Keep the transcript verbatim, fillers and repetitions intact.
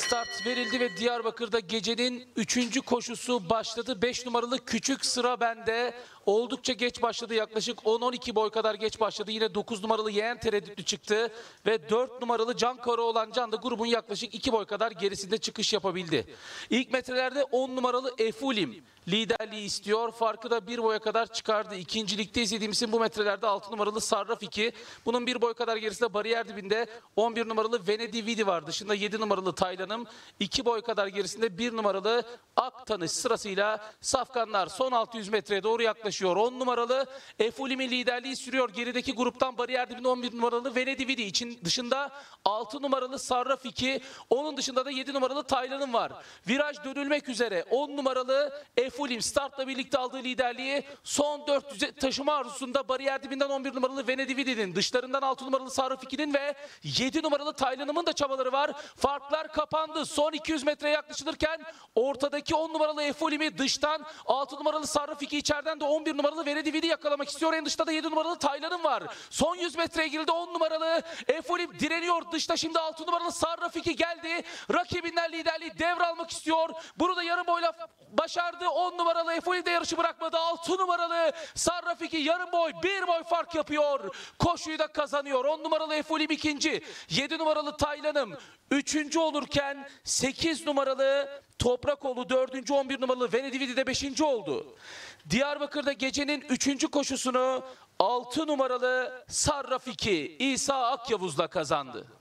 Start verildi ve Diyarbakır'da gecenin üçüncü koşusu başladı. beş numaralı Küçük Sıra Bende oldukça geç başladı. Yaklaşık on on iki boy kadar geç başladı. Yine dokuz numaralı Yeğen Tereddütlü çıktı. Ve dört numaralı Can Karaoğlan Can da grubun yaklaşık iki boy kadar gerisinde çıkış yapabildi. İlk metrelerde on numaralı Efulim liderliği istiyor. Farkı da bir boya kadar çıkardı. İkincilikte izlediğimizin bu metrelerde altı numaralı Sarraf iki. Bunun bir boy kadar gerisinde bariyer dibinde on bir numaralı Venedi Vidi var. Dışında yedi numaralı Taylanım. iki boy kadar gerisinde bir numaralı Aktanış sırasıyla safkanlar son altı yüz metreye doğru yaklaşıyor. on numaralı Efulim'in liderliği sürüyor. Gerideki gruptan bariyer dibinde on bir numaralı Venedi Vidi için dışında altı numaralı Sarraf iki. Onun dışında da yedi numaralı Taylanım var. Viraj dönülmek üzere on numaralı Efulim startla birlikte aldığı liderliği son dört yüze taşıma arzusunda bariyer dibinden on bir numaralı Venedi Vidi'nin, dışlarından altı numaralı Sarraf iki'nin ve yedi numaralı Taylanım'ın da çabaları var. Farklar kapandı. Son iki yüz metreye yaklaşılırken ortadaki on numaralı Efulim'i dıştan, altı numaralı Sarraf iki içeriden de on bir numaralı Venedi Vidi yakalamak istiyor. En dışta da yedi numaralı Taylanım var. Son yüz metreye girildi. on numaralı Efulim direniyor. Dışta şimdi altı numaralı Sarraf iki geldi. Rakibinden liderliği devralmak istiyor. Bunu da yarım boyla başardı. on numaralı Efulim de yarışı bırakmadı. altı numaralı Sarraf iki yarım boy, bir boy fark yapıyor. Koşuyu da kazanıyor. on numaralı Efulim ikinci. yedi numaralı Taylanım üçüncü olurken sekiz numaralı Toprakoğlu dördüncü, on bir numaralı Venedi Vidi de beşinci oldu. Diyarbakır'da gecenin üçüncü koşusunu altı numaralı Sarraf iki İsa Akyavuz'la kazandı.